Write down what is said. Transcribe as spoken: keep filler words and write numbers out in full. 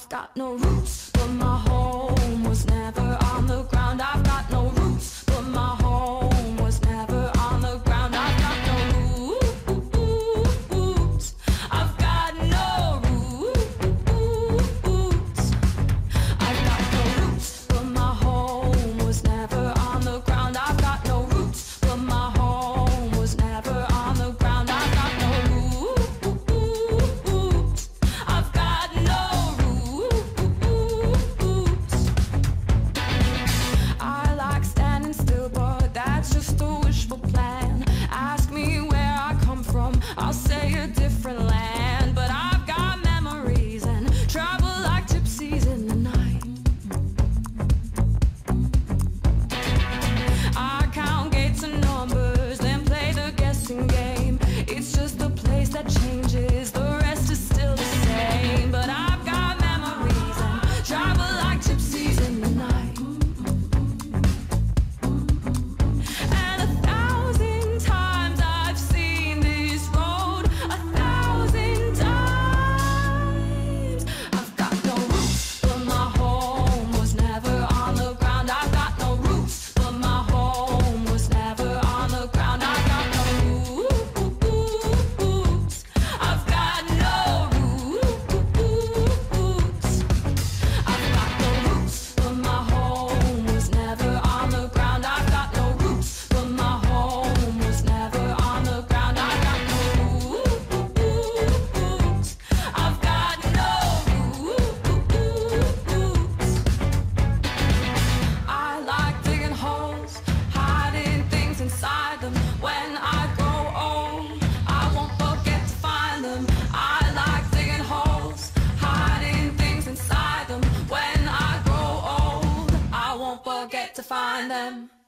I've got no roots, but my home was never on the ground. I've got no roots, but my home was never on the ground. I've got no roots. I've got no roots. I've got no roots, but my home was never on the ground. I've got no roots, but my home was never on the ground. I've got no roots. I've got no roots. I like standing still, but that's just a wishful plan. Ask me where I come from, I'll say a different land. But I've got memories and travel like gypsies in the night. I count gates and numbers, then play the guessing game. It's just the place that changes, the rest is still the same. But I've got memories and travel like gypsies in the night. And a thousand times I've seen this road, a thousand times. I've got no roots, but my home was never on the ground. I've got no roots, but my home was never on the ground. I've got no roots. I've got no roots. I've got no roots, but my home was never on the ground. I've got no roots, but my home was never on the ground. I've got no roots. I've got no roots. I like digging holes, hiding things inside them. When I grow old, I won't forget to find them. I like digging holes, hiding things inside them. When I grow old, I won't forget to find them.